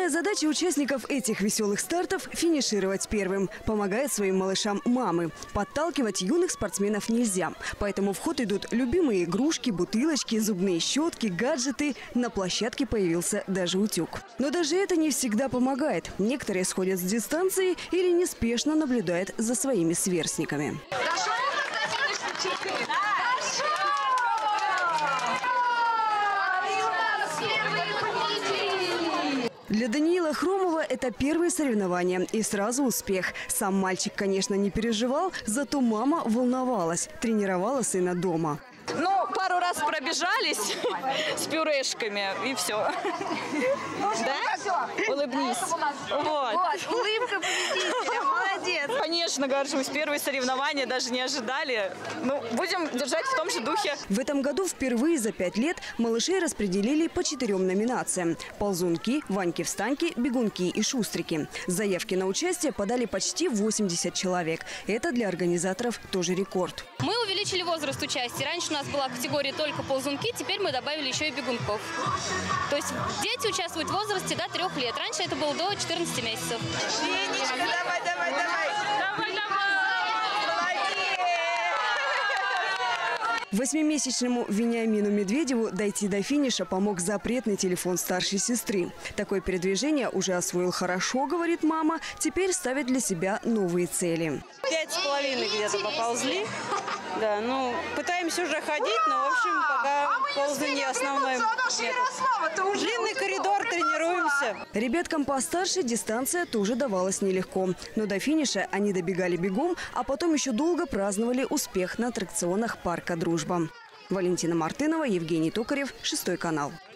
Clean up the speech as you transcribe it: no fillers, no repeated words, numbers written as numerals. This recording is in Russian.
Основная задача участников этих веселых стартов – финишировать первым. Помогает своим малышам мамы. Подталкивать юных спортсменов нельзя. Поэтому в ход идут любимые игрушки, бутылочки, зубные щетки, гаджеты. На площадке появился даже утюг. Но даже это не всегда помогает. Некоторые сходят с дистанции или неспешно наблюдают за своими сверстниками. Для Даниила Хромова это первые соревнования и сразу успех. Сам мальчик, конечно, не переживал, зато мама волновалась, тренировала сына дома. Ну, пару раз пробежались с пюрешками и все. Да? Улыбнись. Вот, улыбка победителя, молодец. Конечно, горжусь. Первые соревнования даже не ожидали. Ну, будем держать в том же духе. В этом году впервые за 5 лет малышей распределили по 4 номинациям. Ползунки, Ваньки-встаньки, бегунки и шустрики. Заявки на участие подали почти 80 человек. Это для организаторов тоже рекорд. Мы увеличили возраст участия. Раньше у нас была категория только ползунки, теперь мы добавили еще и бегунков. То есть дети участвуют в возрасте до 3 лет. Раньше это было до 14 месяцев. Ленечка, давай, давай, давай. Восьмимесячному Вениамину Медведеву дойти до финиша помог запретный телефон старшей сестры. Такое передвижение уже освоил хорошо, говорит мама. Теперь ставит для себя новые цели. 5,5 где-то поползли. Да, ну, пытаемся уже ходить, но, в общем, пока ползание основной метод. Длинный коридор, тренируемся. Ребяткам постарше дистанция тоже давалась нелегко. Но до финиша они добегали бегом, а потом еще долго праздновали успех на аттракционах парка «Дружба». Валентина Мартынова, Евгений Токарев, 6 канал.